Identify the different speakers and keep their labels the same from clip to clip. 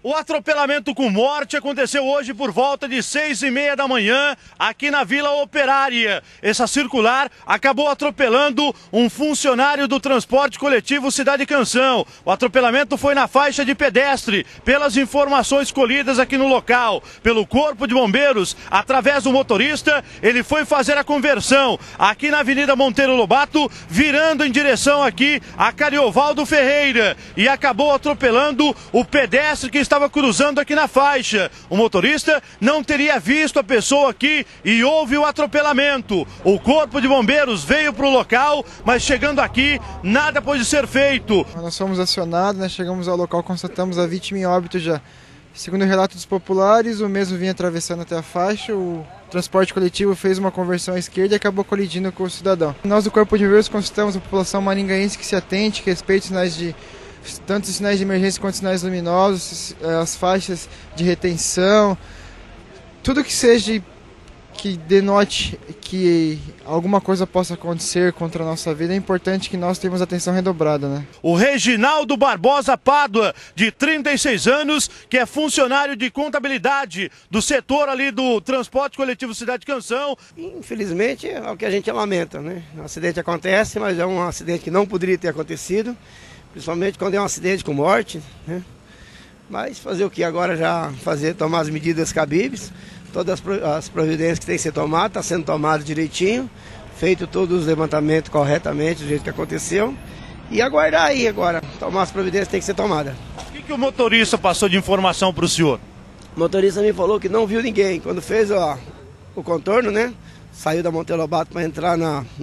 Speaker 1: O atropelamento com morte aconteceu hoje por volta de 6h30 da manhã, aqui na Vila Operária. Essa circular acabou atropelando um funcionário do transporte coletivo Cidade Canção. O atropelamento foi na faixa de pedestre, pelas informações colhidas aqui no local, pelo Corpo de Bombeiros, através do motorista. Ele foi fazer a conversão aqui na Avenida Monteiro Lobato, virando em direção aqui a Cariovaldo Ferreira, e acabou atropelando o pedestre que estava cruzando aqui na faixa. O motorista não teria visto a pessoa aqui e houve o atropelamento. O Corpo de Bombeiros veio para o local, mas chegando aqui, nada pôde ser feito.
Speaker 2: Nós fomos acionados, chegamos ao local, constatamos a vítima em óbito já. Segundo o relato dos populares, o mesmo vinha atravessando até a faixa, o transporte coletivo fez uma conversão à esquerda e acabou colidindo com o cidadão. Nós do Corpo de Bombeiros consultamos a população maringaense que se atente, que respeite tanto os sinais de emergência quanto os sinais luminosos, as faixas de retenção, tudo que seja que denote que alguma coisa possa acontecer contra a nossa vida, é importante que nós tenhamos atenção redobrada, né?
Speaker 1: O Reginaldo Barbosa Pádua, de 36 anos, que é funcionário de contabilidade do setor ali do transporte coletivo Cidade Canção.
Speaker 3: Infelizmente é o que a gente lamenta, né? Um acidente acontece, mas é um acidente que não poderia ter acontecido, principalmente quando é um acidente com morte, né? Mas fazer o que agora? Já tomar as medidas cabíveis. Todas as providências que tem que ser tomadas, está sendo tomado direitinho, feito todos os levantamentos corretamente, do jeito que aconteceu, e aguardar aí agora, tomar as providências que tem que ser tomadas.
Speaker 1: O que o motorista passou de informação para o senhor?
Speaker 3: O motorista me falou que não viu ninguém, quando fez o contorno, né, saiu da Monteiro Lobato para entrar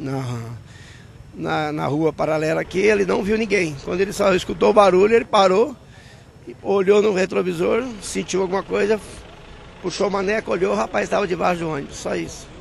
Speaker 3: na rua paralela aqui, ele não viu ninguém. Quando ele só escutou o barulho, ele parou, olhou no retrovisor, sentiu alguma coisa, puxou o maneco, olhou, o rapaz estava debaixo do ônibus, só isso.